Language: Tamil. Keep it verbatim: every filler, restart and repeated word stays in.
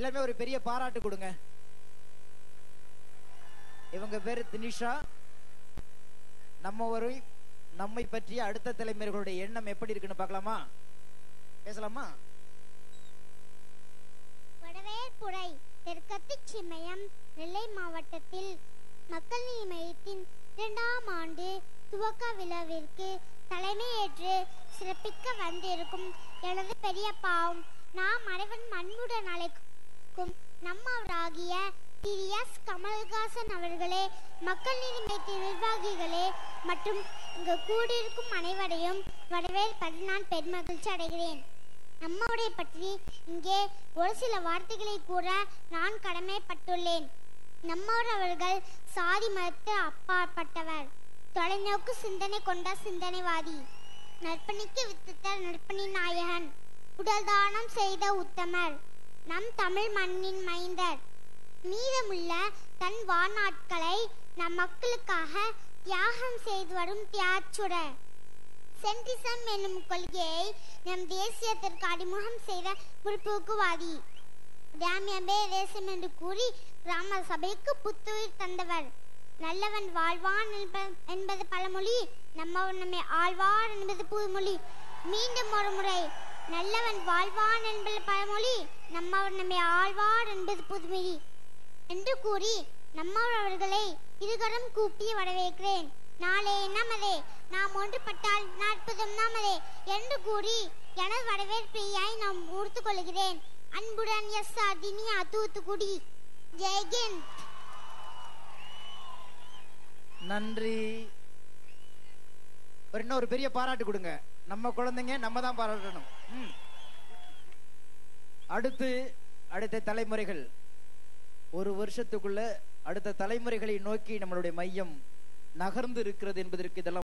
எல்லாருமே ஒரு பெரிய பாராட்டு கொடுங்க. இவங்க பேரு தினிஷா. நம்ம ஒரு நம்மை பற்றிய அடுத்த தலைமுறைகளுடைய எண்ணம் எப்படி இருக்குன்னு பார்க்கலாமா? பேசலாமா? வடவேற்புரை தெற்கத்தி சிமயம் நெல்லை மாவட்டத்தில் மக்கள் நீதி மையத்தின் இரண்டாம் ஆண்டு துவக்க விழாவிற்கு தலைமையேற்று சிறப்பிக்க வந்திருக்கும் எனது பெரியப்பாவும் நாம் அனைவரும் அன்புடன் அழைக்கும் நம்மவராகிய திரு எஸ் கமல்ஹாசன் அவர்களே, மக்கள் நீதி மையத்தின் நிர்வாகிகளே மற்றும் இங்கு கூடியிருக்கும் அனைவரையும் வரவேற்பது நான் பெருமகிழ்ச்சி அடைகிறேன். நம்முடைய பற்றி இங்கே ஒரு சில வார்த்தைகளை கூற நான் கடமைப்பட்டுள்ளேன். நம்மோர் அவர்கள் சாதி மதத்து அப்பாற்பட்டவர், தொலைநோக்கு சிந்தனை கொண்ட சிந்தனைவாதி, நற்பணிக்கு வித்திட்ட நற்பணி நாயகன், உடல் தானம் செய்த உத்தமர், நம் தமிழ் மண்ணின் மைந்தர், மீதமுள்ள தன் வாழ்நாட்களை நம் மக்களுக்காக தியாகம் செய்து வரும் தியாச்சுடர், சென்டிசம் என்னும் கொள்கையை நம் தேசியத்திற்கு அறிமுகம் செய்த முற்போக்குவாதி, ராமியபே தேசம் என்று கூறி கிராம சபைக்கு புத்துயிர் தந்தவர், நல்லவன் வாழ்வான் என்பது பழமொழி, நம்மவன் நம்மை ஆழ்வார் என்பது புதுமொழி. மீண்டும் ஒரு முறை, நல்லவன் வாழ்வான் என்பது பழமொழி, நம்மவன் நம்மை ஆழ்வார் என்பது புதுமொழி என்று கூறி நம்மவர் அவர்களை இருகரம் கூப்பி வரவேற்கிறேன். நாளே நமதே, நாம் ஒன்றுபட்டால் நாற்பதும் நமதே என்று கூறி எனது வரவேற்பையாய் நாம் ஊர்த்து கொள்கிறேன். அன்புடன் எஸ் ஆர் தினியா, தூத்துக்குடி. ஜெய்ஹிந்த். நன்றி. ஒரு இன்னொரு பெரிய பாராட்டு கொடுங்க. நம்ம குழந்தைங்க நம்ம தான் பாராட்டணும். அடுத்து அடுத்த தலைமுறைகள், ஒரு வருஷத்துக்குள்ள அடுத்த தலைமுறைகளை நோக்கி நம்மளுடைய மையம் நகர்ந்து இருக்கிறது என்பதற்கு இதெல்லாம்